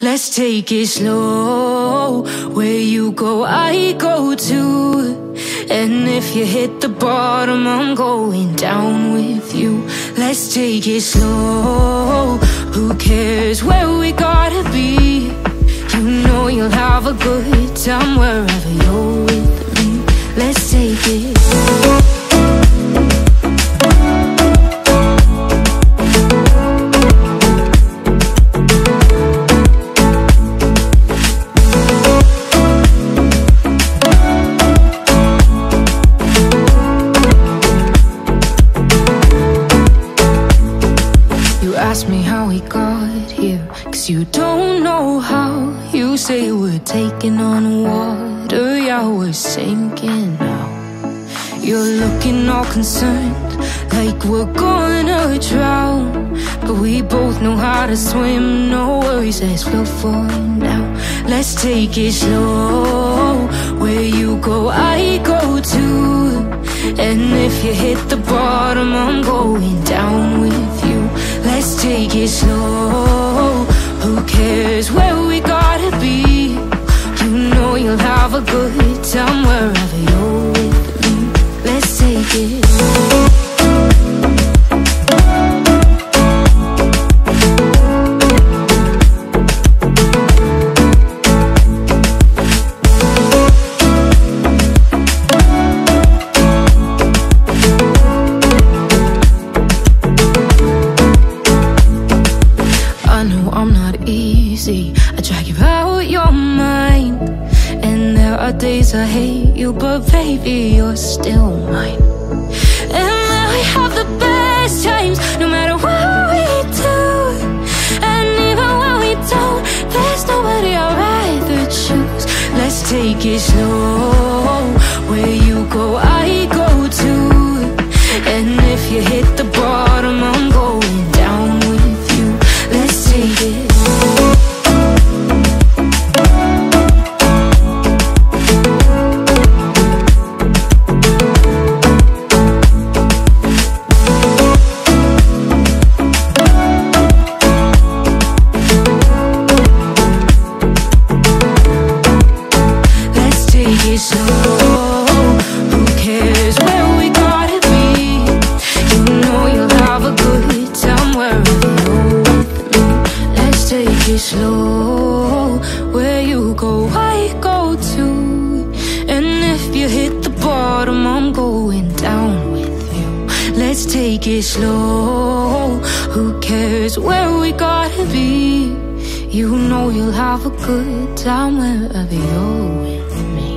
Let's take it slow. Where you go, I go too. And if you hit the bottom, I'm going down with you. Let's take it slow. Who cares where we gotta be? You know you'll have a good time wherever you're with me. Let's take it slow. Ask me how we got here, 'cause you don't know how. You say we're taking on water, yeah, we're sinking now. You're looking all concerned, like we're gonna drown. But we both know how to swim, no worries, let's float for now. Let's take it slow. Where you go, I go too. And if you hit the bottom, I'm going down with you. Let's take it slow. Who cares where we gotta be? You know you'll have a good time wherever you're with me. Let's take it slow. I drag you out your mind, and there are days I hate you, but baby, you're still mine. And we have the best times, no matter what we do. And even when we don't, there's nobody I'd rather choose. Let's take it slow. Where you go, I go too. And if you hit the bottom, I'm going down with you. Let's take it slow. Who cares where we gotta be? You know you'll have a good time wherever you're with me. Let's take it slow. Where you go, I go too. And if you hit the bottom, I'm going down with you. Let's take it slow. Who cares where we gotta be? You know you'll have a good time wherever you're with me.